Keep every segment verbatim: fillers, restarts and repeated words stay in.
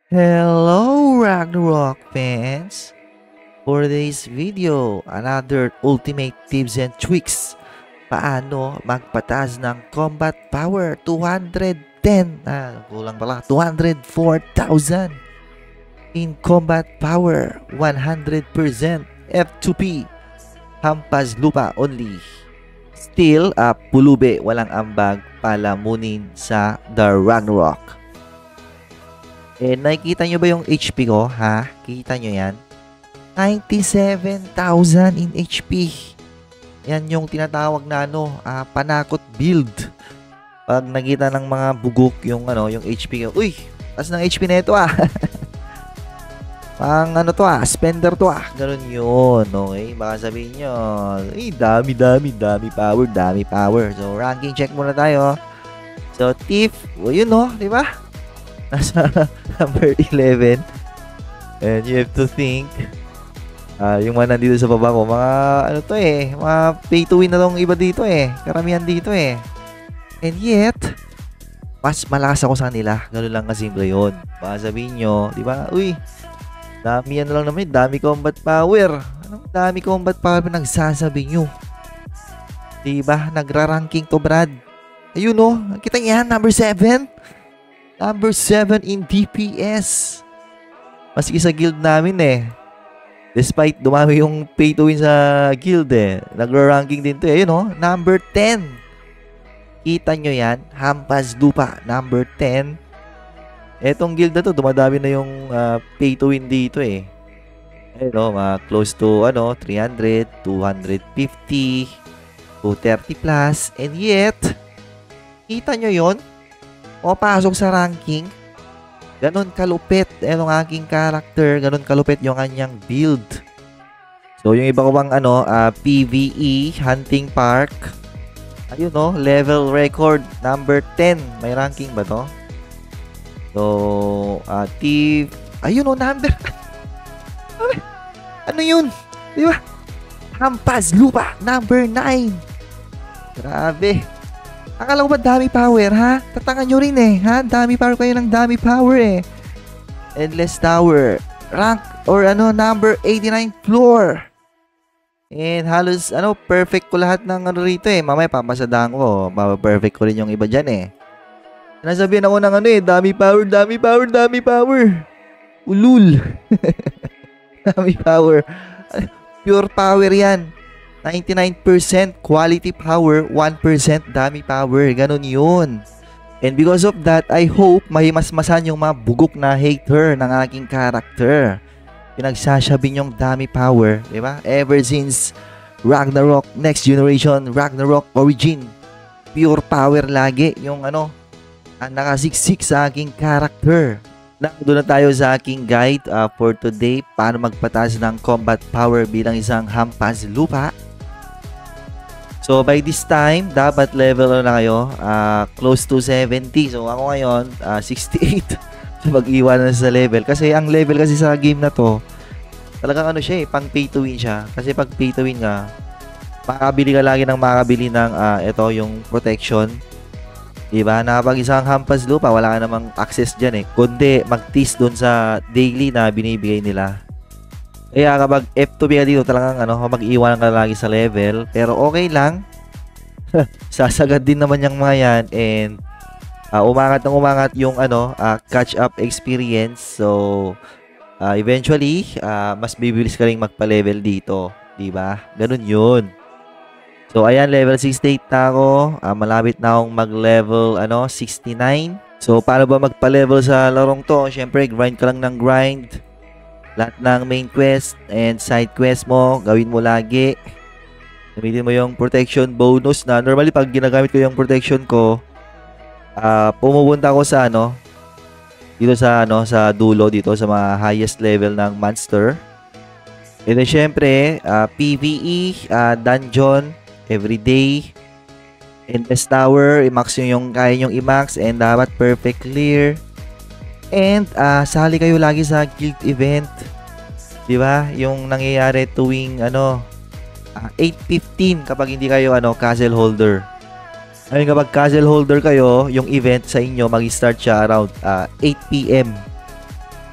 Hello Ragnarok fans! For this video, another ultimate tips and tricks paano magpataas ng combat power two hundred ten, ah, kulang pala, two hundred four thousand in combat power one hundred percent F two P hampas lupa only. Still, uh, pulube, walang ambag, palamunin sa The Ragnarok. Eh, nakikita nyo ba yung H P ko? Ha? Kita nyo yan? ninety-seven thousand in H P. Yan yung tinatawag na ano, uh, panakot build. Pag nakita ng mga bugok yung ano, yung H P ko. Uy, taas ng H P na ito ah. Pang ano to ah, spender to ah. Ganun yun. Okay, baka sabihin nyo, eh, dami, dami, dami power, dami power. So, ranking check muna tayo. So, Thief, well, yun no, di ba? Nasa number eleven. And you have to think, uh, yung mga nandito sa baba ko, mga ano to eh, mga pay to win na tong iba dito eh. Karamihan dito eh. And yet, mas malakas ako sa kanila. Ganun lang kasimple yun. Baka sabihin nyo, di ba? Uy, dami yan lang naman, dami combat power. Anong dami combat power na nagsasabi nyo? Di ba? Nagra-ranking to, Brad. Ayun o, kita niya, number seven. Number seven in D P S. Maski sa guild namin eh. Despite dumami yung pay to win sa guild eh. Nagra-ranking din to eh. Yun o, number ten. Kita nyo yan? Hampas lupa. Number ten. Etong guild na to, dumadami na yung uh, pay to win dito eh. Ayun o, mga close to ano, three hundred, two fifty, two thirty plus. And yet, kita nyo yun? O pasok sa ranking, ganon kalupit yung aking character, ganon kalupit yung kanyang build. So yung iba ko bang ano, uh, P V E Hunting Park, ayun no, level record number ten. May ranking ba to? So uh, Thief, ayun no, number ano yun, di ba? Hampas lupa number nine. Grabe. Akala ko ba dami power, ha? Tatangan nyo rin eh, ha? Dami power kayo ng dami power eh. Endless Tower. Rank or ano, number eighty-nine floor. And halos, ano, perfect ko lahat ng ano rito eh. Mamaya papasadahan ko. Perfect ko rin yung iba dyan eh. Nasabihan ako ng ano eh, dami power, dami power, dami power. Ulul. Dami power. Pure power yan. ninety-nine percent quality power, one percent dami power. Ganon yun. And because of that, I hope mahimasmasan yung mga bugok na hater ng aking character. Pinagsasabi yung dami power, di ba? Ever since Ragnarok, Next Generation, Ragnarok Origin, pure power lagi yung ano, ang nakasiksik sa aking character. Doon na tayo sa aking guide uh, for today, paano magpataas ng combat power bilang isang hampas lupa. So by this time, dapat level na kayo, uh, close to seventy. So ako ngayon, uh, sixty-eight. So mag-iwan na sa level. Kasi ang level kasi sa game na to, talagang ano siya eh, pang pay to win siya. Kasi pag pay to win ka, makakabili ka lagi ng makakabili ng uh, ito, yung protection. Diba? Na pag isang hampas lupa, wala ka namang access dyan eh. Kundi mag-tease dun sa daily na binibigay nila. Kaya kapag F two P ka dito, talagang ano, mag-iwan ka lagi sa level. Pero okay lang. Sasagad din naman yung mga yan. And uh, umangat ng umangat yung ano, uh, catch-up experience. So, uh, eventually, uh, mas bibilis ka rin magpa-level dito. Diba? Ganun yun. So, ayan, level sixty-eight na ako. Uh, malapit na akong mag-level ano, sixty-nine. So, paano ba magpa-level sa larong to? Siyempre, grind ka lang ng grind. Lahat ng main quest and side quest mo, gawin mo lagi. Gamitin mo yung protection bonus na normally pag ginagamit ko yung protection ko, uh, pumupunta ako sa ano, dito sa ano, sa dulo dito sa mga highest level ng monster. And then syempre, uh, P V E, uh, dungeon, everyday. Endless Tower, i-max yung, yung kaya nyong i-max and dapat perfect clear. And uh, sali kayo lagi sa guild event. 'Di ba? Yung nangyayari tuwing ano uh, eight fifteen kapag hindi kayo ano castle holder. Ayun, kapag castle holder kayo, yung event sa inyo mag-start siya around uh, eight p m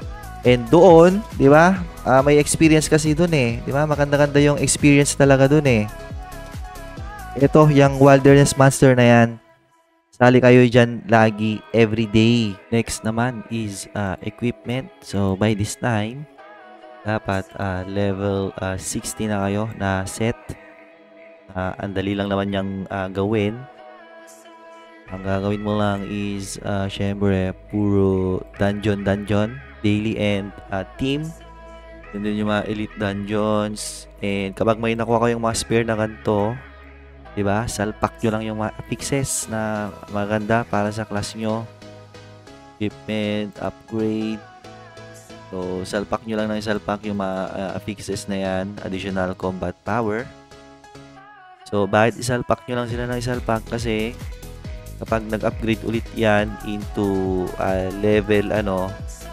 And doon, di ba? Uh, may experience kasi doon eh. Di ba? Maganda-ganda yung experience talaga doon eh. Ito, yung Wilderness Monster na yan. Sali kayo dyan lagi, everyday. Next naman is uh, equipment. So, by this time, dapat uh, level uh, sixty na kayo na set. Uh, ang dali lang naman niyang uh, gawin. Ang gagawin mo lang is, uh, syempre, puro dungeon-dungeon, daily and uh, team. Yun din yung mga elite dungeons. And kapag may nakuha kayong mga spare na ganito, diba? Salpak nyo lang yung mga affixes na maganda para sa class nyo. Equipment, upgrade. So, salpak nyo lang ng salpak yung mga uh, affixes na yan. Additional combat power. So, bakit isalpak nyo lang sila ng isalpak? Kasi, kapag nag-upgrade ulit yan into uh, level, ano,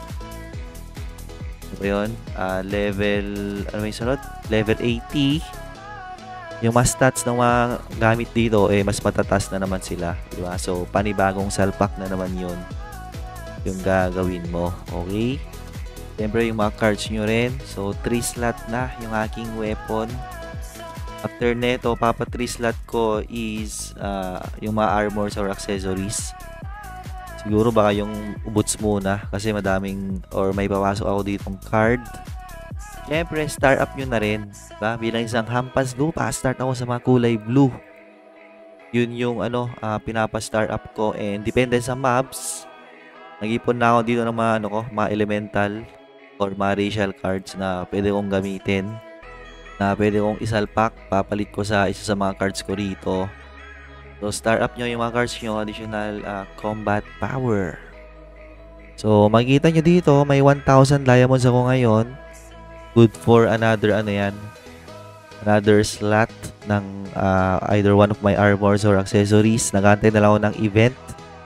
ano ba yun? Uh, level, ano ba yung sunod? Level eighty. Yung mas stats ng mga gamit dito, eh, mas matatas na naman sila. Diba? So, panibagong salpak na naman yun yung gagawin mo. Okay? Siyempre, yung mga cards nyo rin. So, three slot na yung aking weapon. After neto, papa three slot ko is uh, yung mga armors or accessories. Siguro baka yung boots muna kasi madaming or may papasok ako ditong card. Siyempre, start up nyo na rin. Diba? Bilang isang hampas lupa, start ako sa mga kulay blue. Yun yung ano, uh, pinapa-start up ko. And depende sa mobs, nag-ipon na ako dito ng mga, ano ko, mga elemental or mga racial cards na pwede kong gamitin. Na pwede kong isalpak. Papalit ko sa isa sa mga cards ko rito. So, start up nyo yung mga cards nyo. Additional uh, combat power. So, makikita nyo dito, may one thousand diamonds ako ngayon. Good for another ano yan, another slot ng uh, either one of my armors or accessories. Nagantay na lang ako ng event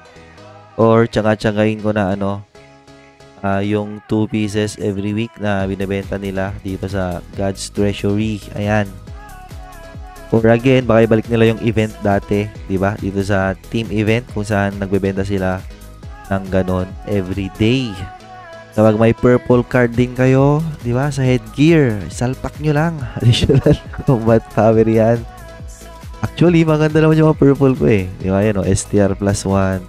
or tsaga-tsagain ko na ano uh, yung two pieces every week na binibenta nila dito sa God's Treasury. Ayan. Or again, baka ibalik nila yung event dati, di ba? Dito sa team event kung saan nagbebenta sila ng ganon every day. Kapag may purple card din kayo, di ba, sa headgear, salpak nyo lang. Additional combat power yan. Actually, maganda naman yung mga purple ko eh. Di ba, yan o, S T R plus one.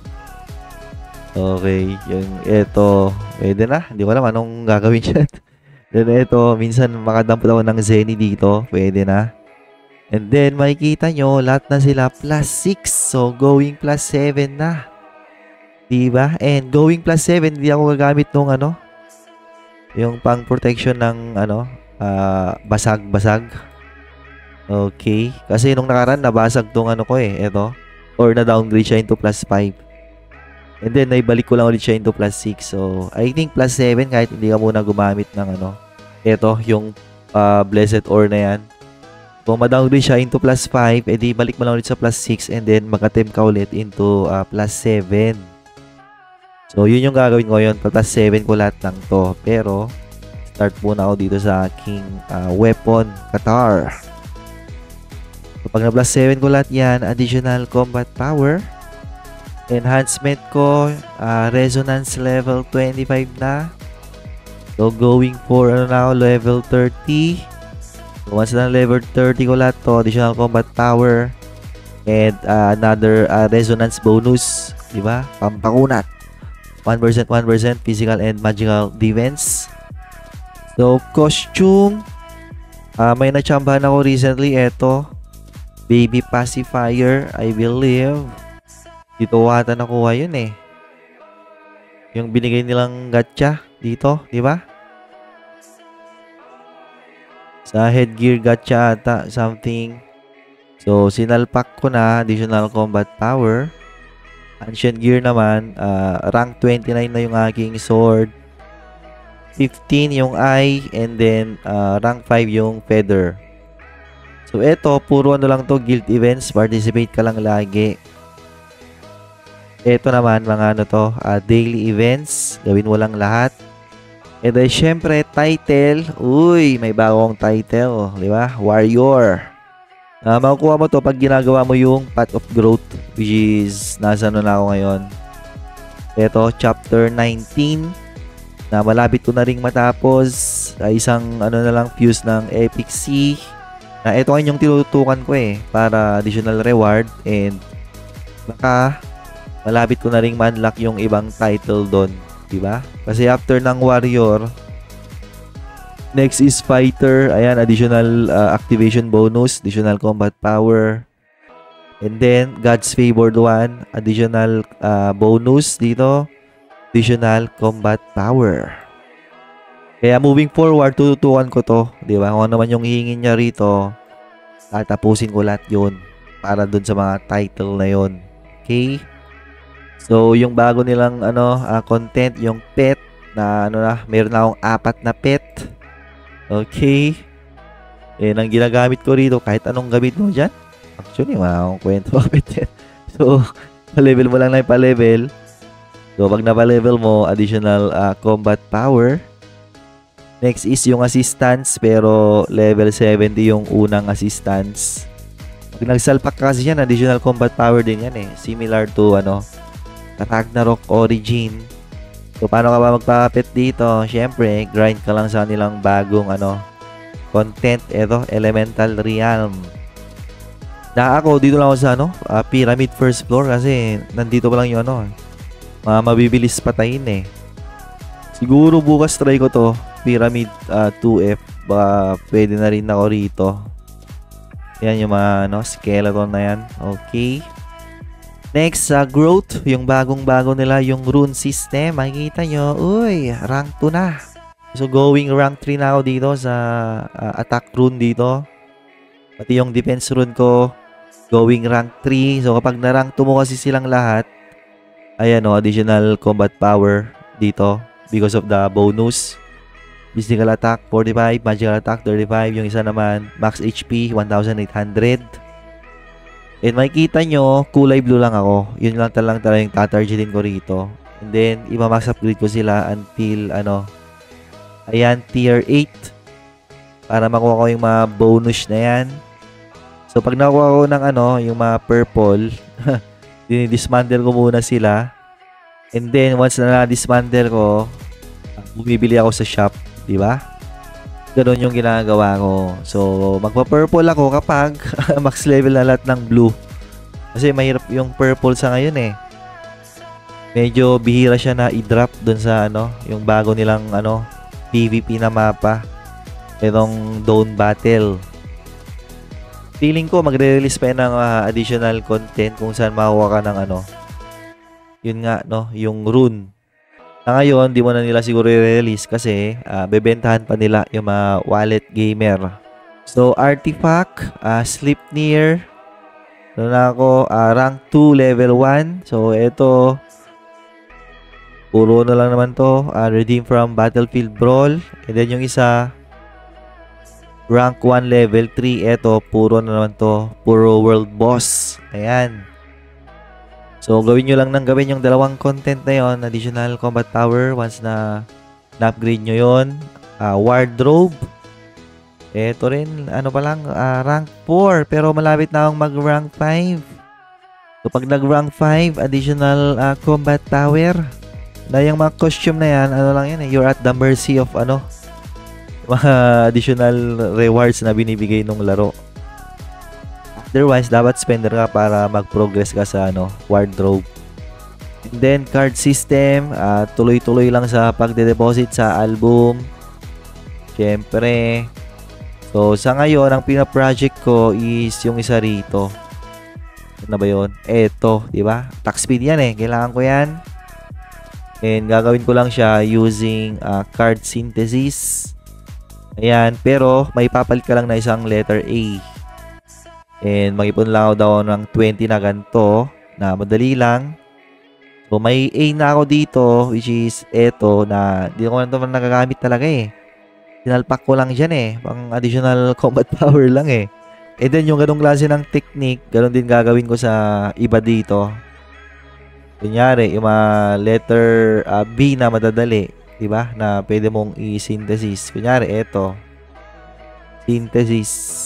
Okay, yung ito, pwede na. Hindi ko alam anong gagawin dyan. Then ito, minsan makadampot ako ng Zenny dito, pwede na. And then, makikita nyo, lahat na sila plus six. So, going plus seven na. Diba? And going plus seven, hindi ako gagamit nung ano, yung pang protection ng ano, uh, basag-basag. Okay. Kasi nung nakaraan, nabasag tong ano ko eh, ito. Or na-downgrade siya into plus five. And then, naibalik ko lang ulit siya into plus six. So, I think plus seven, kahit hindi ka muna gumamit ng ano, ito, yung uh, blessed ore na yan. Kung ma-downgrade siya into plus five, edi balik mo lang ulit sa plus six and then mag-attempt ka ulit into uh, plus seven. So, yun yung gagawin ko yun. Plus seven ko lahat lang to. Pero, start muna ako dito sa aking uh, weapon, Qatar. So, pag na-plus seven ko lahat yan, additional combat power. Enhancement ko, uh, resonance level twenty-five na. So, going for, ano na ako, level thirty. So, once na level thirty ko lahat to, additional combat power. And uh, another uh, resonance bonus. Diba? Pampakunat. one percent, one percent physical and magical defense. So, costume. Uh, may nachambahan ako recently. Ito. Baby pacifier, I believe. Dito wata nakuha yun eh. Yung binigay nilang gacha dito, di ba? Sa headgear gacha ata, something. So, sinalpak ko na. Additional combat power. Ancient gear naman, uh, rank twenty-nine na yung aking sword. fifteen yung eye, and then uh, rank five yung feather. So, eto, puro ano lang to, guild events. Participate ka lang lagi. Eto naman, mga ano to, uh, daily events. Gawin mo lang lahat. And then, syempre, title. Uy, may bagong title. Di ba? Warrior. Uh, makukuha mo to pag ginagawa mo yung Path of Growth, which is nasa ano na ako ngayon. Ito, chapter nineteen. na malapit ko na ring matapos. Uh, isang ano na lang fuse ng Epic C. Na ito ang yung tinutukan ko eh para additional reward, and baka malapit ko na ring ma-unlock yung ibang title doon, diba? Kasi after ng warrior, next is fighter. Ayan, additional uh, activation bonus, additional combat power. And then, God's Favored One, additional uh, bonus dito, additional combat power. Kaya moving forward, tututukan ko to. Di ba? Kung ano naman yung hihingin niya rito, tatapusin ko lahat yun para dun sa mga title na yun. Okay? So, yung bago nilang ano, uh, content, yung pet, na ano na, meron na akong apat na pet. Okay? Eh, ang ginagamit ko rito, kahit anong gamit mo dyan. Actually, wala akong kwento kapit yan. So, pa-level mo lang na yung pa-level. So, pag na-pa-level mo, additional uh, combat power. Next is yung assistance, pero level seventy yung unang assistance. Pag nagsalpak kasi yan, additional combat power din yan eh. Similar to, ano, Ragnarok Origin. So, paano ka ba magpapapit dito? Siyempre, grind ka lang sa nilang bagong, ano, content. Ito, Elemental Realm. Na ako, dito lang ako sa, ano, uh, Pyramid First Floor kasi nandito pa lang yung, ano, mga mabibilis patayin eh. Siguro bukas try ko to, Pyramid uh, two F. Baka pwede na rin ako rito. Yan yung mga, ano, skeleton na yan. Okay. Next, sa uh, growth, yung bagong-bago nila, yung rune system. Makikita nyo, uy, rank two na. So, going rank three na ako dito sa uh, attack rune dito. Pati yung defense rune ko, going rank three. So, kapag na-rank two mo kasi silang lahat, ayan o, additional combat power dito because of the bonus. Physical attack, forty-five. Magical attack, thirty-five. Yung isa naman, max H P, one thousand eight hundred. And makikita nyo, kulay blue lang ako. Yun lang talang talaga yung tatargetin ko rito. And then, ima-max upgrade ko sila until, ano, ayan, tier eight. Para makuha ko yung mga bonus na yan. So, pag nakuha ko ng, ano, yung mga purple, dinidismantle ko muna sila. And then, once na na-dismantle ko, bumibili ako sa shop. Diba? Ganon yung ginagawa ko. So, magpa-purple ako kapag max level na lahat ng blue. Kasi mahirap yung purple sa ngayon eh. Medyo bihira siya na i-drop dun sa ano, yung bago nilang ano, PvP na mapa. Itong Dawn Battle. Feeling ko magre-release pa yan ng uh, additional content kung saan makuha ka ng ano. Yun nga, no, yung rune. Na ngayon, di mo na nila siguro i-release kasi uh, bebentahan pa nila yung mga wallet gamer. So, artifact, uh, Sleipnir. Doon na ako, uh, rank two, level one. So, ito, puro na lang naman to. Uh, redeem from Battlefield Brawl. And then yung isa, rank one, level three. Ito, puro na naman to. Puro World Boss. Ayan. So, gawin nyo lang ng gawin yung dalawang content na yon, additional combat power once na na-upgrade nyo yon. Uh, wardrobe. Ito rin, ano pa lang, uh, rank four. Pero malapit na akong mag-rank five. So, pag nag-rank five, additional uh, combat power. Na yung mga costume na yan, ano lang yan eh, you're at the mercy of ano, mga additional rewards na binibigay nung laro. Otherwise, dapat spender ka para mag-progress ka sa ano, wardrobe. And then, card system. Uh, tuloy-tuloy lang sa pagde-deposit sa album. Siyempre. So, sa ngayon, ang pina-project ko is yung isa rito. Ano ba yun? Eto, diba? Attack speed yan eh. Kailangan ko yan. And gagawin ko lang siya using uh, card synthesis. Ayan. Pero, may papalit ka lang na isang letter A. And mag-ipon lang ako daw ng twenty na ganito na madali lang. So may A na ako dito which is eto na di ko naman nagagamit talaga eh. Sinalpak ko lang dyan eh. Pang additional combat power lang eh. And then yung ganong klase ng technique, ganon din gagawin ko sa iba dito. Kunyari, yung mga letter uh, B na madadali. Diba? Na pwede mong i-synthesis. Kunyari, eto. Synthesis.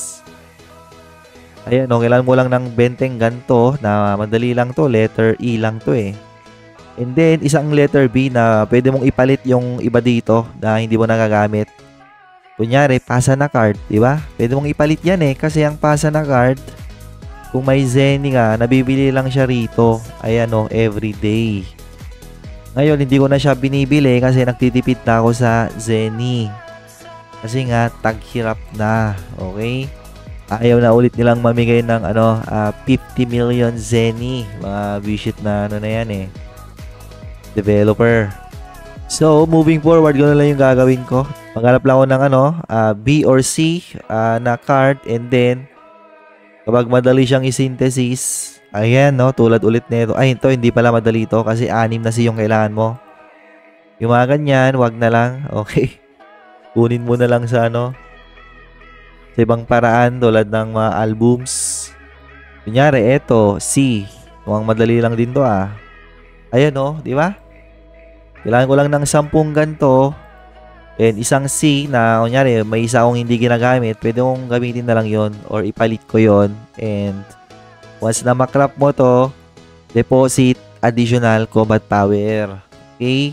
Ayan, no, kailangan mo lang ng benteng ganito na madali lang to. Letter E lang to eh. And then, isang letter B na pwede mong ipalit yung iba dito na hindi mo nagagamit. Kunyari, pasa na card, di ba? Pwede mong ipalit yan eh. Kasi ang pasa na card, kung may Zenny nga, nabibili lang siya rito. Ayan o, everyday. Ngayon, hindi ko na siya binibili kasi nagtitipid na ako sa Zenny. Kasi nga, taghirap na. Okay? Ayaw na ulit nilang mamigay ng ano, uh, fifty million Zenny. Mga visit na ano na yan eh. Developer. So, moving forward, gano'n lang yung gagawin ko. Maghanap lang ako ng ano, uh, B or C uh, na card, and then kapag madali siyang i-synthesis, ayan, no, tulad ulit nito. Ay, ito, hindi pala madali ito kasi anim na C yung kailangan mo. Yung mga ganyan, wag na lang. Okay. Kunin mo na lang sa ano, sa ibang paraan tulad ng mga albums. Kunyari, eto, C. Mukhang madali lang din to ah. Ayan, no, di ba? Kailangan ko lang ng sampung ganito and isang C na kunyari may isa akong hindi ginagamit, pwede kong gamitin na lang yon or ipalit ko yon. And once na makrap mo to, deposit additional combat power. Okay?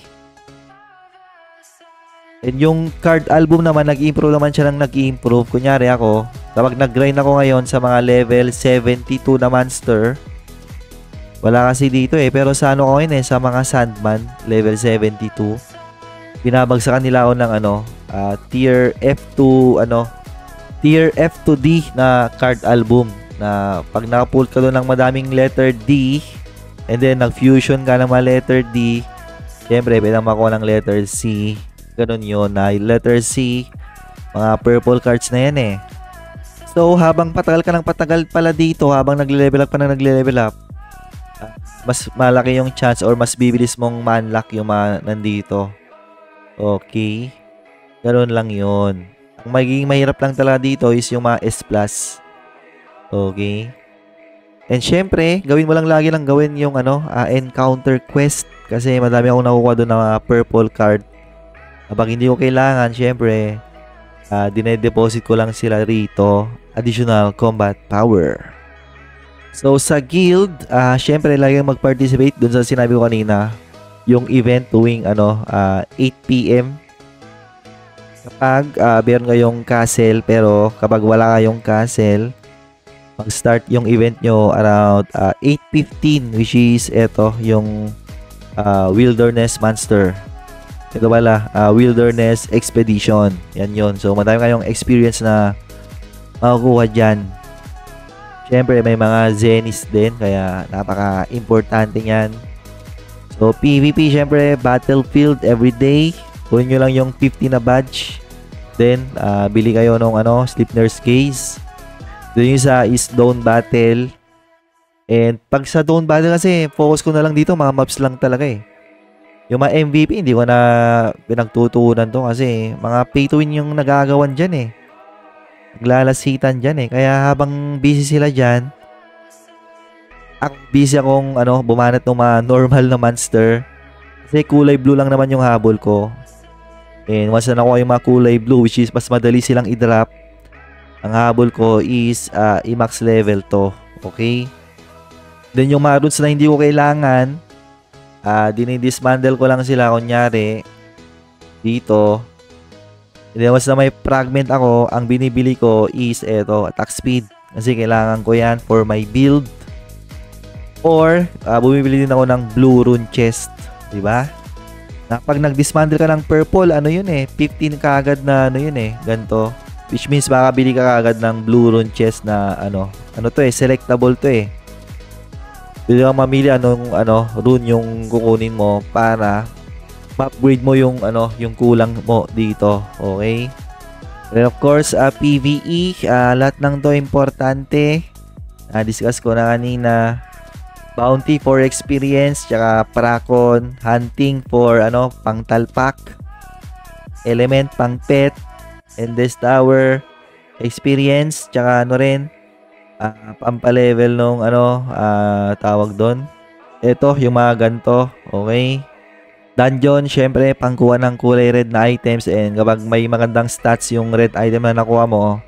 And yung card album naman, nag-improve naman siya ng nag-improve. Kunyari ako, kapag nag-grind ako ngayon sa mga level seventy-two na monster, wala kasi dito eh. Pero sa ano ko yun eh, sa mga Sandman, level seventy-two. Binabagsakan nila ako ng ano, uh, tier F two, ano, tier F two D na card album. Na pag nakapull ka doon ng madaming letter D, and then nag-fusion ka ng mga letter D, siyempre, pwede makuha ng letter C. Ganun yun, na letter C, mga purple cards na yan eh. So, habang patagal ka ng patagal pala dito, habang nagle-level up pa na nagle-level up, mas malaki yung chance or mas bibilis mong ma-unlock yung mga nandito. Okay. Ganun lang yun. Ang magiging mahirap lang talaga dito is yung mga S plus. Okay. And syempre, gawin mo lang lagi lang gawin yung ano, uh, encounter quest. Kasi madami akong nakukuha doon na uh, purple card. Kapag hindi ko kailangan, syempre, uh, dinedeposit ko lang sila rito. Additional combat power. So, sa guild, uh, syempre, lagi mag-participate dun sa sinabi ko kanina, yung event tuwing ano, uh, eight P M Kapag uh, meron kayong castle, pero kapag wala kayong castle, mag-start yung event nyo around uh, eight fifteen, which is eto, yung uh, Wilderness Monster. Ito pala, uh, Wilderness Expedition. Yan yun. So, madami kayong experience na makukuha dyan. Siyempre, may mga Zennies din, kaya napaka-importante yan. So, PvP, siyempre, Battlefield everyday. Kunin nyo lang yung fifty na badge. Then, uh, bili kayo ng ano, Sleipnir's Gaze. Doon yung sa is Dawn Battle. And pag sa Dawn Battle kasi, focus ko na lang dito, mga maps lang talaga eh. Yung mga M V P, hindi ko na pinagtutuunan to kasi mga pay to win yung nagagawan dyan eh. Naglalasitan dyan eh. Kaya habang busy sila dyan, ako busy akong ano, bumanat ng mga normal na monster. Kasi kulay blue lang naman yung habol ko. And once na nakuha yung mga kulay blue, which is mas madali silang i-drop, ang habol ko is uh, i-max level to. Okay? Then yung mga roots na hindi ko kailangan, uh, dinidismantle ko lang sila. Kunyari, dito. And then once na may fragment ako, ang binibili ko is eto, attack speed. Kasi kailangan ko yan for my build. Or, uh, bumibili din ako ng blue rune chest. Diba? Na pag nag-dismantle ka ng purple, ano yun eh, fifteen kaagad na ano yun eh, ganito. Which means makabili ka kaagad ng blue rune chest na ano, ano to eh, selectable to eh. Pwede kang mamili anong ano, rune yung kukunin mo para ma-upgrade mo yung ano, yung kulang mo dito. Okay? And of course, uh, PvE, uh, lahat ng to importante. Uh, discuss ko na kanina. Bounty for experience, tsaka Prakon, hunting for ano, pang talpak, element pang pet, and this tower experience, tsaka ano rin, uh, pampalevel nung ano, uh, tawag doon. Ito, yung mga ganito, okay? Dungeon, syempre, pangkuha ng kulay red na items, and kapag may magandang stats yung red item na nakuha mo,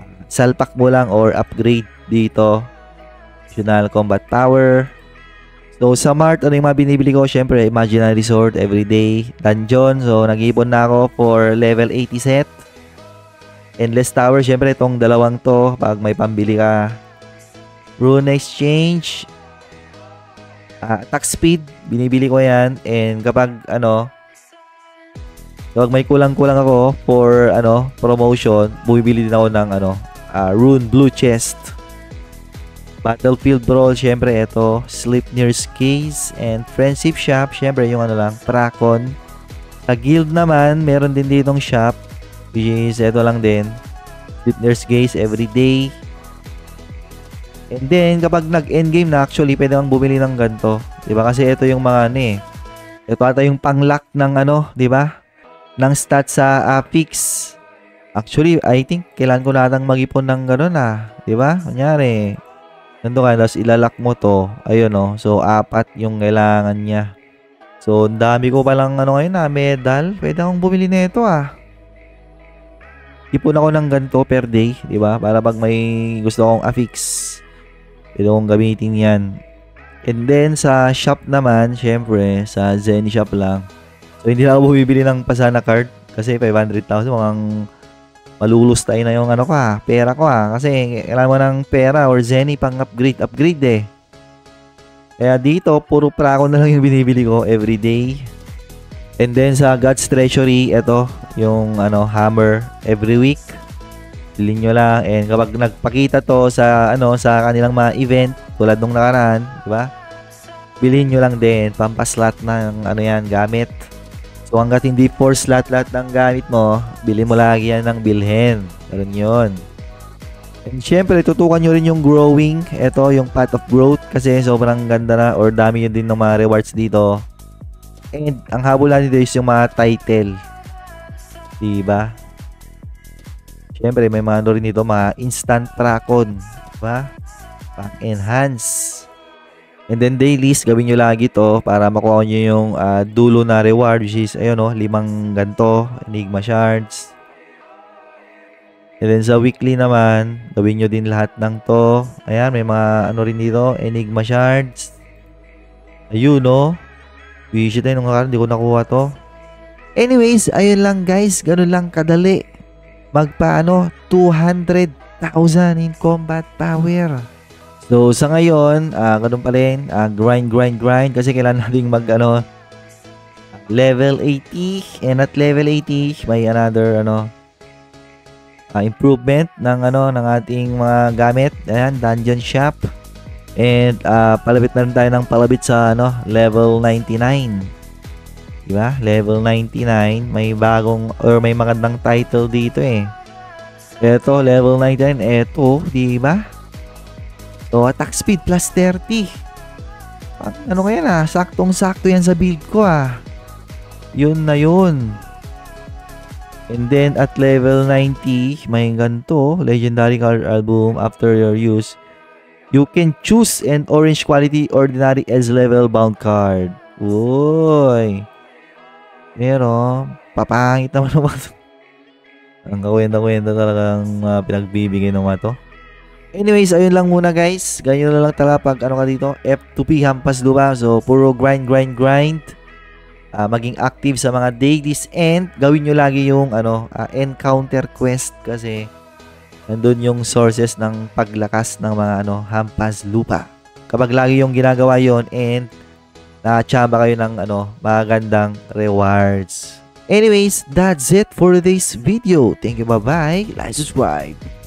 salpak mo lang or upgrade dito. Additional combat power. So, sa Mart, ano yung mga binibili ko? Siyempre, Imaginary Sword, Everyday, Dungeon. So, nag-iipon na ako for level eighty set. Endless Tower, siyempre, itong dalawang to, pag may pambili ka. Rune Exchange. Uh, attack Speed, binibili ko yan. And kapag, ano, kapag may kulang-kulang ako for, ano, promotion, bumibili din ako ng, ano, uh, Rune Blue Chest. Battlefield Brawl, syempre ito, Sleipnir's Case, and Friendship Shop, syempre yung ano lang, Prakon. Sa Guild naman, meron din ditong shop, which is ito lang din, Sleipnir's Case everyday. And then, kapag nag-endgame na, actually, pwede kang bumili ng ganito. Diba? Kasi ito yung mga ano eh. Ito ata yung pang-lock ng ano, diba? Ng stats sa uh, fix. Actually, I think, kailangan ko natang mag-ipon ng gano'n ah. Diba? Kunyari, nandun ka, tapos ilalak mo to. Ayun o. So, apat yung kailangan niya. So, dami ko palang ano ngayon na medal. Pwede akong bumili nito ah. Ipon ako ng ganito per day. Diba? Para pag may gusto akong affix, pwede akong gamitin yan. And then, sa shop naman, syempre, sa Zen shop lang. So, hindi na ako bumibili ng Pasana card. Kasi five hundred thousand, mukhang malulustay na yung ano ko ah, pera ko ah. Kasi kailangan mo ng pera or Zenny pang upgrade, upgrade eh. Kaya dito, puro Prakon na lang yung binibili ko everyday. And then sa God's Treasury, ito, yung ano, hammer every week. Bilhin nyo lang. And kapag nagpakita to sa ano, sa kanilang mga event, tulad nung nakaraan, di ba? Bilhin nyo lang din, pampaslot na ng ano yan, gamit. So, hanggat hindi four slot lahat ng gamit mo, bili mo lagi yan ng bilhin. Ganun yun. And syempre, tutukan nyo rin yung growing. Ito, yung path of growth. Kasi sobrang ganda na or dami yun din ng mga rewards dito. And ang habol natin dito is yung mga title. Diba? Syempre, may mga ano rin dito, mga instant Prakon. Diba? Pang-enhance. And then dailies, gawin nyo lagi to para makuha nyo yung uh, dulo na reward, which is, ayun o, limang ganto, Enigma Shards. And then sa weekly naman, gawin nyo din lahat ng to. Ayan, may mga ano rin dito, Enigma Shards. Ayun o. Wish tayo nung karan, hindi ko nakuha to. Anyways, ayun lang guys, ganun lang kadali. Magpaano, two hundred thousand in combat power. So, sa ngayon, uh, ganun pa rin, uh, grind, grind, grind. Kasi kailangan natin mag, ano, level eighty. And at level eighty, may another, ano, uh, improvement ng, ano, ng ating mga gamit. Ayan, dungeon shop. And, uh, palabit na rin tayo ng palabit sa, ano, level ninety-nine. Diba? Level ninety-nine. May bagong, or may magandang title dito eh. Ito, level ninety-nine. Ito, diba? So, attack speed plus thirty. Ano kaya na? Saktong-sakto yan sa build ko ah. Yun na yun. And then, at level ninety, may ganito. Legendary card album after your use. You can choose an orange quality ordinary as level bound card. Uy. Pero, papangit naman naman. Ang kawenda-kwenda talagang uh, pinagbibigay ng mga to. Anyways, ayun lang muna guys. Ganyan na lang talaga pag ano ka dito. F two P hampas lupa. So, puro grind, grind, grind. Uh, maging active sa mga dailies. And gawin nyo lagi yung ano, uh, encounter quest. Kasi nandun yung sources ng paglakas ng mga ano, hampas lupa. Kapag lagi yung ginagawa yon and nakachamba kayo ng ano, magandang rewards. Anyways, that's it for this video. Thank you, bye-bye. Like, subscribe.